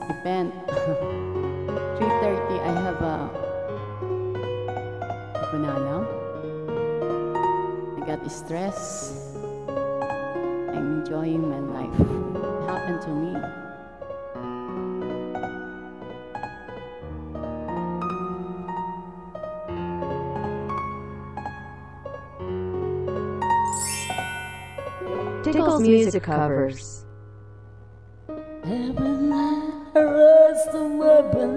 event. 3:30, I have a banana. I got stressed. I'm enjoying my life. It happened to me. Tickle's music covers. Heaven arrests the weapon.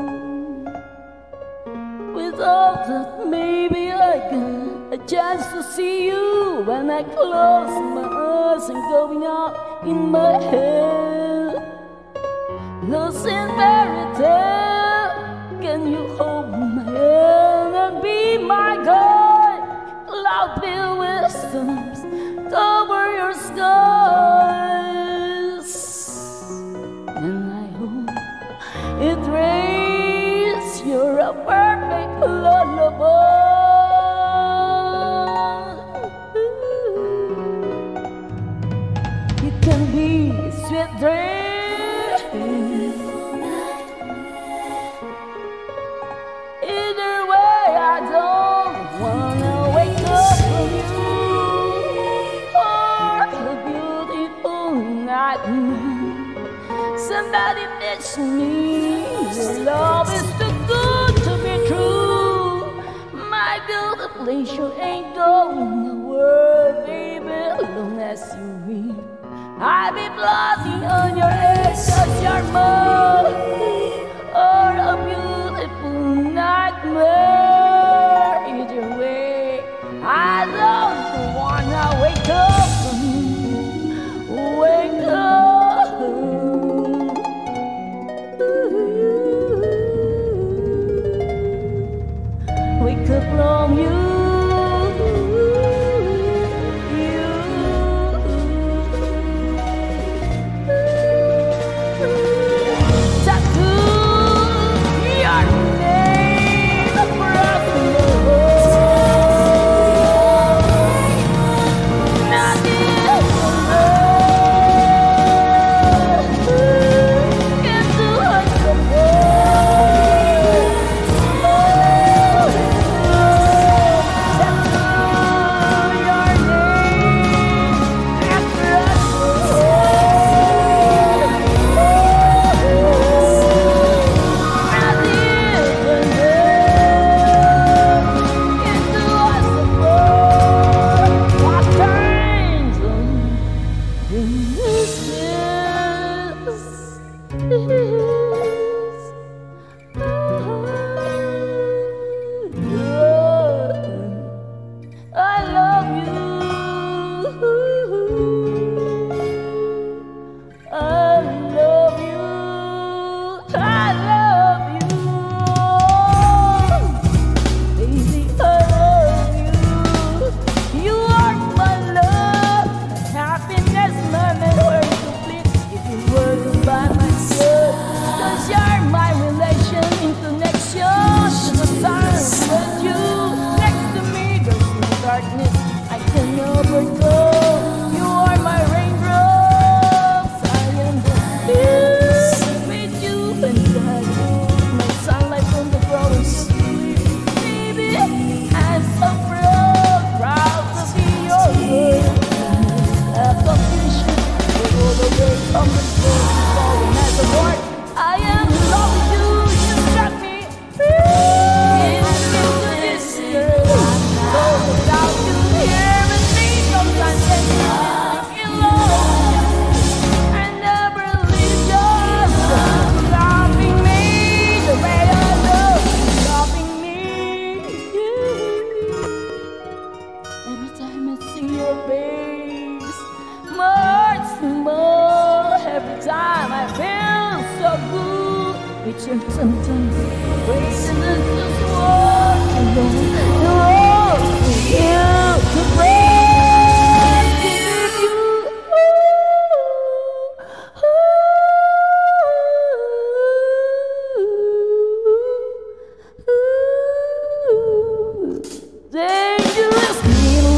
Without that, maybe I get a chance to see you when I close my eyes and going out in my head. Lost in fairy tale, can you hold my hand and be my guide? Cloud filled with storms, cover your skies, and I hope it rains. You're a perfect lullaby. You can be a sweet dream. Either way, I don't wanna wake up from you. Somebody bitch me. Your love is too good to be true. My guilty pleasure ain't going nowhere, baby. Long as you read, I'll be plotting on your edge, 'cause you're more or a beautiful nightmare. Either way, I don't wanna wake up from you. Wake up. Wake up from you. I can never go. You are my raindrops. I am the peace with you and God. My sunlight from the growing tree. Baby, I'm so proud to be your girl. Accomplishment for all the way from the floor. Falling as a word. I am in love with you. You got me free. Into this girl. Go without you here with me. Sometimes I feel alone. I never leave your side. Loving me the way I love. Loving me. Every time I see your face, my heart's more. Every time I feel so good. It's just sometimes wasting this just walking alone. You to break you. Dangerously in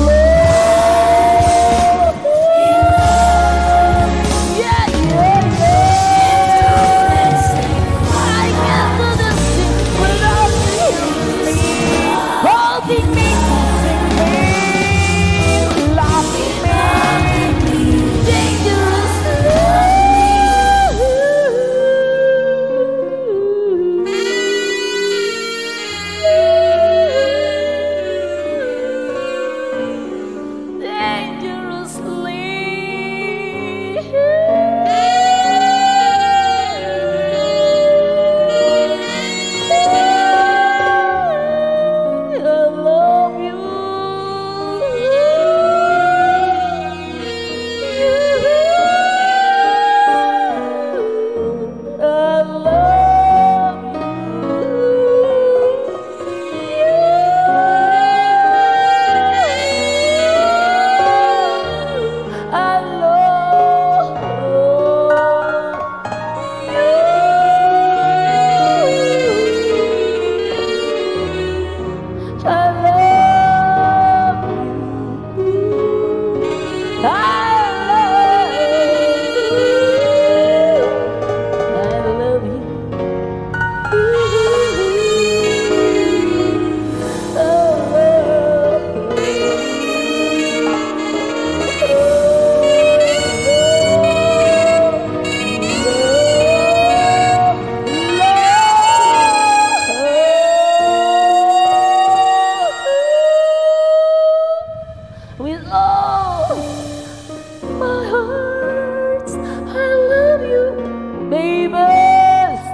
love. Yeah, yeah, yeah.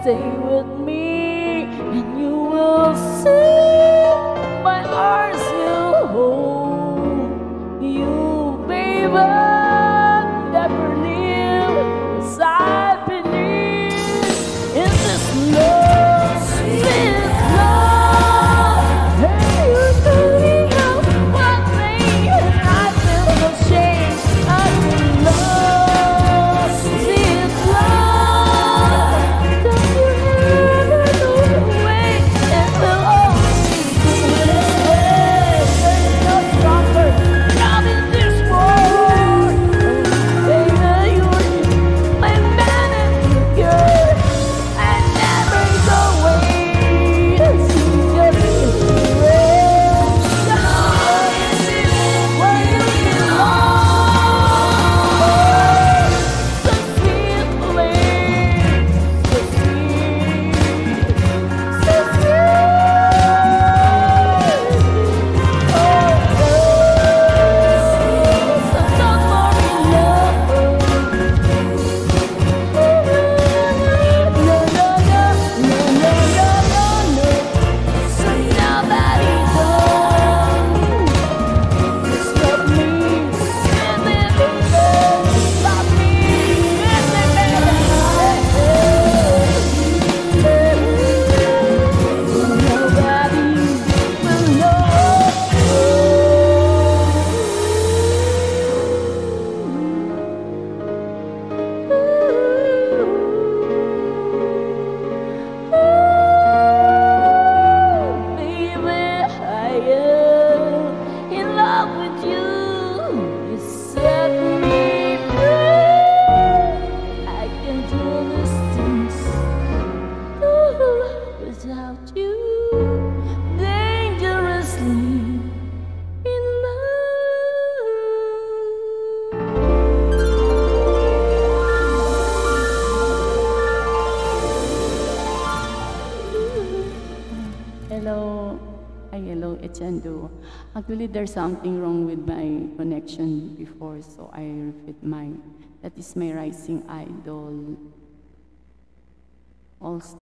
stay with me, and you will see my arms will hold you, baby. Never leave, 'cause I believe in this love, sweet love. Hey, you doing one thing, and I feel no shame. I feel love, sweet love. Don't you ever go away, it will always be this way. There's no stronger love in this world. Baby, you're my man and girl. I never go away. Just without you, dangerously in love. Hello. Hello, Echendo. Actually, there's something wrong with my connection before, so I repeat mine. That is my rising idol. All